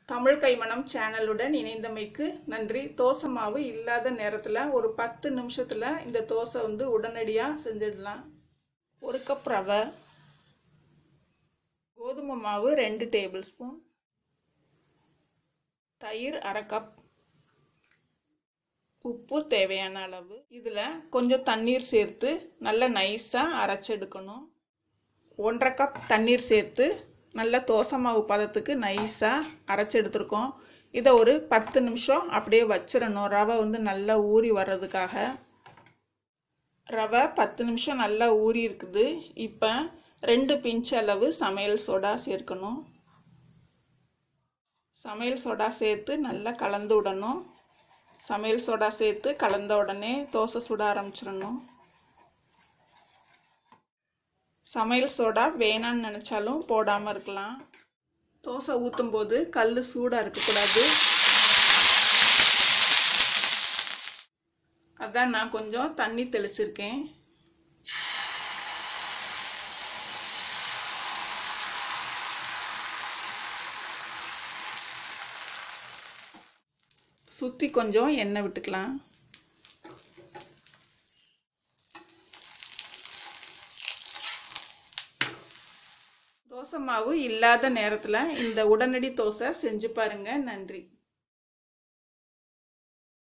தமிழ் கைமணம் சேனலுடன் இணைந்தமைக்கு நன்றி. தோசை மாவு இல்லாத நேரத்தில் ஒரு 10 நிமிஷத்தில் இந்த தோசை உடனடியாக செஞ்சிடலாம். 1 கப் ரவை, கோதுமை மாவு 2 டேபிள் ஸ்பூன், தயிர் 1/2 கப், உப்பு தேவையான அளவு. இதில் கொஞ்சம் தண்ணீர் சேர்த்து நல்லா நைஸாக அரைச்செடுக்கணும். 1/2 கப் தண்ணீர் சேர்த்து நல்ல தோசை மாவு பதத்துக்கு நைஸாக அரைச்செடுத்துருக்கோம். இதை ஒரு 10 நிமிஷம் அப்படியே வச்சிடணும். ரவை நல்லா ஊறி வர்றதுக்காக. ரவை 10 நிமிஷம் நல்லா ஊறி இருக்குது. இப்போ 2 பிஞ்ச் அளவு சமையல் சோடா சேர்க்கணும். சமையல் சோடா சேர்த்து நல்லா கலந்து விடணும். சமையல் சோடா சேர்த்து கலந்த உடனே தோசை சுட ஆரம்பிச்சிடணும். சமையல் சோடா வேணான்னு நினச்சாலும் போடாமல் இருக்கலாம். தோசை ஊற்றும் போது கல் சூடாக இருக்கக்கூடாது. அதான் நான் கொஞ்சம் தண்ணி தெளிச்சிருக்கேன். சுற்றி கொஞ்சம் எண்ணெய் விட்டுக்கலாம். தோசை மாவு இல்லாத நேரத்தில் இந்த உடனடி தோசை செஞ்சு பாருங்க. நன்றி.